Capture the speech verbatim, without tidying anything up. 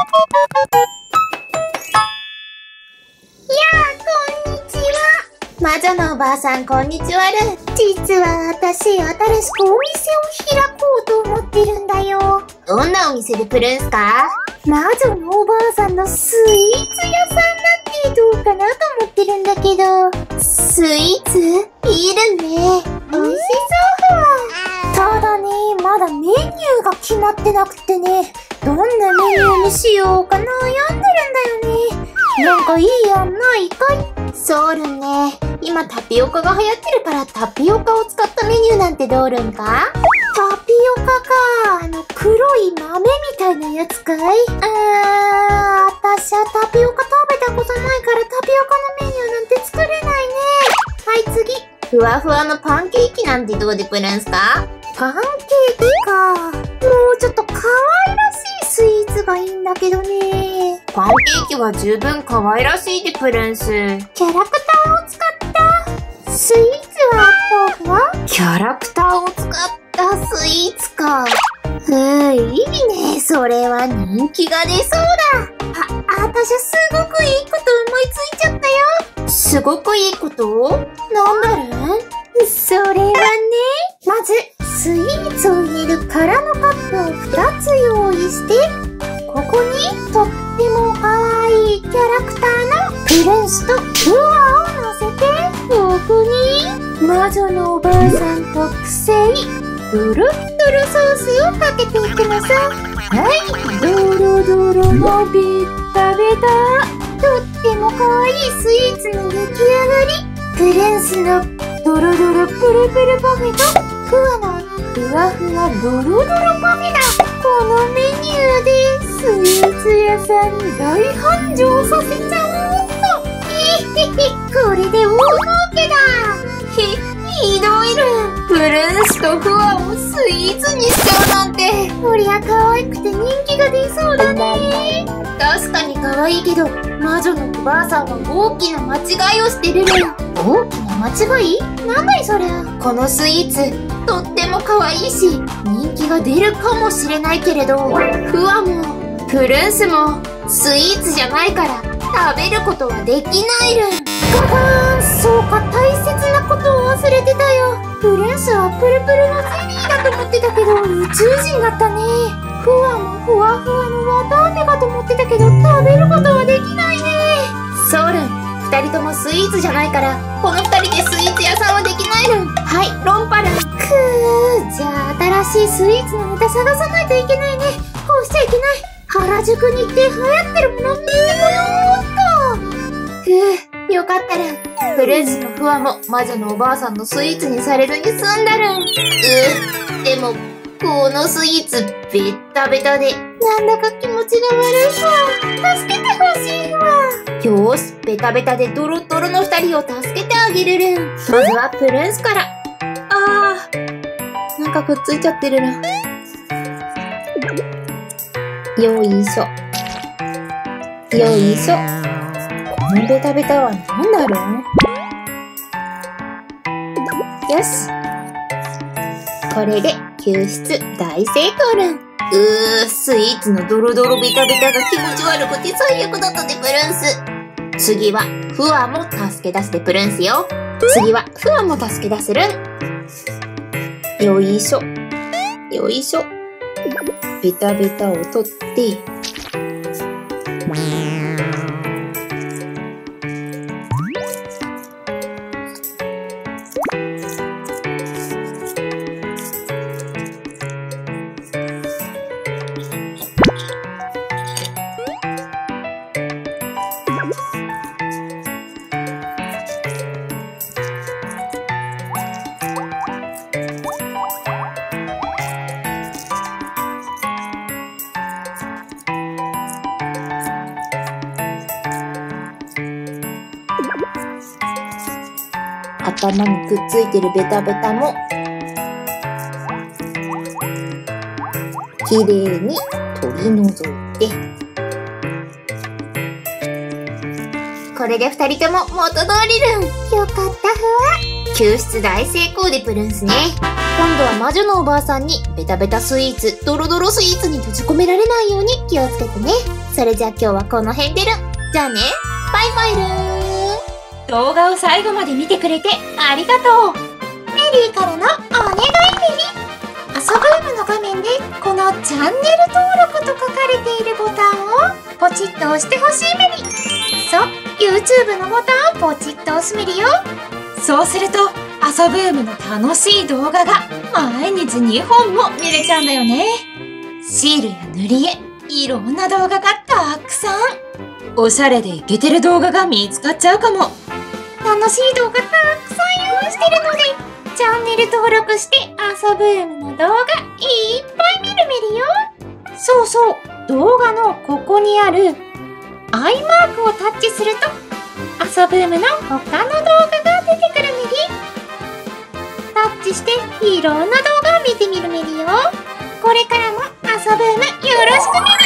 こんにちは。魔女のおばあさん、こんにちはる。実は私、新しくお店を開こうと思ってるんだよ。どんなお店でプルンスか？魔女のおばあさんのスイーツ屋さんなんてどうかなと思ってるんだけど。スイーツ？いいるね。美味しそう。ただね、まだメニューが決まってなくてね、どんなメニューにしようか悩んでるんだよね。なんかいい案ないかい？そうるんね。今タピオカが流行ってるからタピオカを使ったメニューなんてどうるんか？タピオカか。あの黒い豆みたいなやつかい？あー、私はタピオカ食べたことないからタピオカのメニューなんて作れないね。はい、次。ふわふわのパンケーキなんてどうでプルンスか？パンケーキか。もうちょっと可愛らしいスイーツがいいんだけどね。パンケーキは十分可愛らしいでプルンス。キャラクターを使ったスイーツは豆腐は？キャラクターを使ったスイーツか。ふぅ、いいね。それは人気が出そうだ。あ、あたしはすごくいいこと思いついちゃったよ。すごくいいこと？なんだろう？それはね、まず、スイーツを入れる空のカップをふたつ用意して、ここにとっても可愛いキャラクターのプルンスとフワを乗せて、ここに魔女のおばあさん特製ドロッドロソースをかけていくのさ。はい、ドロドロのベッタベタ。とっても可愛いスイーツの出来上がり。プルンスのドロドロプルプルパフェとフワのふわふわドロドロパフェだ。このメニューでスイーツ屋さん大繁盛させちゃおうっと。へへへ、これで大儲けだ。へ、ひどいる。プルンスとフワをスイーツにしちゃうなんて。こりゃ可愛くて人気が出そうだね。確かに可愛いけど、魔女のおばあさんは大きな間違いをしてるのよ。大きな間違い？なんだいそれ。このスイーツ、とっても可愛いし、人気が出るかもしれないけれど、フワも、プルンスも、スイーツじゃないから、食べることはできないる。ガガーン、そうか、大切なことを忘れてたよ。プルンスはプルプルのゼリーだと思ってたけど、宇宙人だったね。フワもふわふわの綿あめかと思ってたけど、食べることはできないね。ソウルン、二人ともスイーツじゃないから、この二人でスイーツ屋さんはできないるん。はい、ロンパルン。くー、じゃあ新しいスイーツのネタ探さないといけないね。こうしちゃいけない。原宿に行って流行ってるもの見てこようっと。ふー、よかったるん。プルンスのフワも魔女のおばあさんのスイーツにされずに済んだるん。うー、でも、このスイーツ、ベッタベタで、なんだか気持ちが悪いわ。助けてほしいわ。よーし、ベタベタでドロドロの二人を助けてあげるるん。まずはプルンスから。あー、なんかくっついちゃってるな。よいしょ。よいしょ。このベタベタは何だろう？よし。これで救出大成功るん。うー、スイーツのドロドロベタベタが気持ち悪くて最悪だったでプルンス。次はフワも助け出してプルンスよ。次はフワも助け出するん。よいしょ。よいしょ。ベタベタを取って、頭にくっついてるベタベタもきれいに取り除いて、これで二人とも元通りるん。よかったふわ。救出大成功でプルンスね。今度は魔女のおばあさんにベタベタスイーツ、ドロドロスイーツに閉じ込められないように気をつけてね。 それじゃあ今日はこの辺でる。じゃあね、バイバイるー。 動画を最後まで見てくれてありがとう。 メリーからのお願いメリー。遊ぶームの画面でこのチャンネル登録と書かれているボタンをポチッと押してほしいメリー。そう、YouTube のボタンをポチッと押すメリーよ。 そうすると遊ぶームの楽しい動画が毎日にほんも見れちゃうんだよね。シールや塗り絵、いろんな動画がたくさん。おしゃれでイケてる動画が見つかっちゃうかも。 楽しい動画たくさん用意してるので、チャンネル登録して遊ぶームの動画いっぱい見るメリよ。そうそう、動画のここにあるアイマークをタッチすると遊ぶームの他の動画が出てくるメリ。タッチしていろんな動画を見てみるメリよ。これからも遊ぶームよろしくメリ。